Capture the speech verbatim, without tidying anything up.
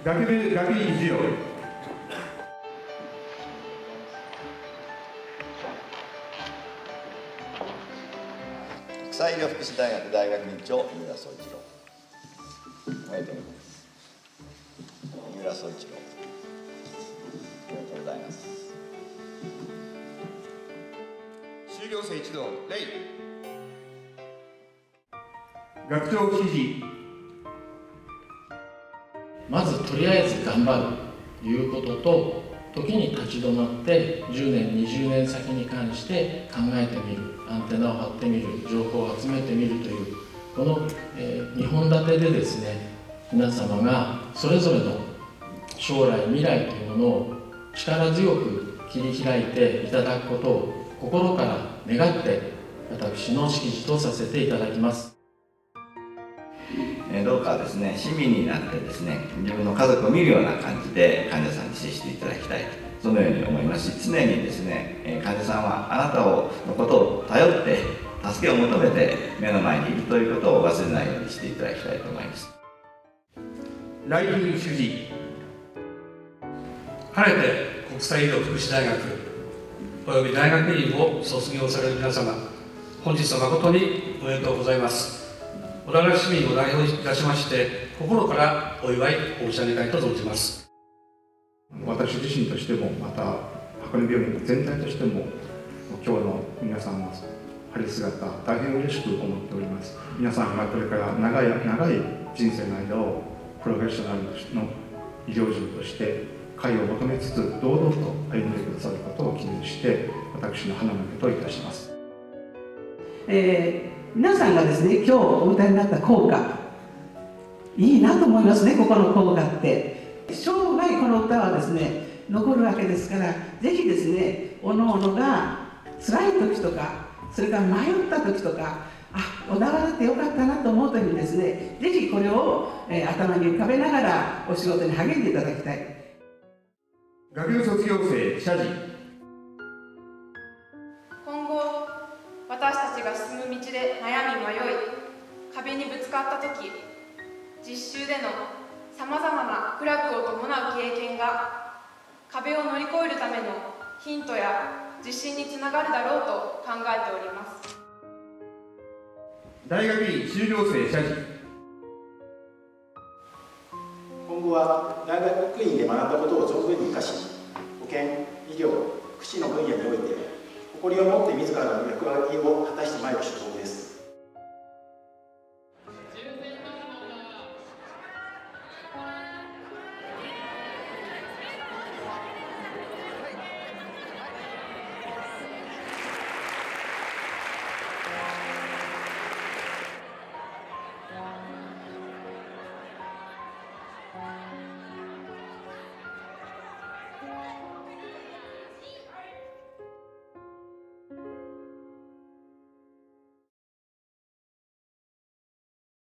学部学位授与。 国際医療福祉大学大学院長、三浦宗一郎。おめでとうございます。三浦宗一郎。おめでとうございます。 修行生一同、礼。学長指示。 まずとりあえず頑張るということと、時に立ち止まってじゅうねんにじゅうねん先に関して考えてみる、アンテナを張ってみる、情報を集めてみるというこの、えー、にほん立てでですね、皆様がそれぞれの将来未来というものを力強く切り開いていただくことを心から願って私の式辞とさせていただきます。 どうかですね、市民になってですね、自分の家族を見るような感じで患者さんに接していただきたい、そのように思いますし、常にですね、患者さんはあなたをのことを頼って助けを求めて目の前にいるということを忘れないようにしていただきたいと思います。 来賓主事。 晴れて国際医療福祉大学および大学院を卒業される皆様、本日は誠におめでとうございます。小田原市民を代表いたしまして、心からお祝い申し上げたいと存じます。 私自身としても、また箱根病院全体としても、今日の皆さんの晴れ姿、大変嬉しく思っております。皆さんがこれから長い長い人生の間をプロフェッショナルの医療人として解を求めつつ、堂々と歩んでくださることを記念して、私の花向けといたします。 えー皆さんがですね、今日お歌いになった校歌、いいなと思いますね、ここの校歌って。生涯この歌はですね、残るわけですから、ぜひですね、おのおのが辛い時とか、それから迷った時とか、あ、小田原ってよかったなと思う時にですね、ぜひこれを、えー、頭に浮かべながらお仕事に励んでいただきたい。 学部卒業生謝辞。 今後私たちが進む道で悩み迷い、壁にぶつかった時、実習でのさまざまな苦楽を伴う経験が壁を乗り越えるためのヒントや自信につながるだろうと考えております。 大学院修行生謝辞。 今後は大学院で学んだことを存分に生かし、保健、医療、福祉の分野において誇りを持って自らの役割を果たしてまいる所存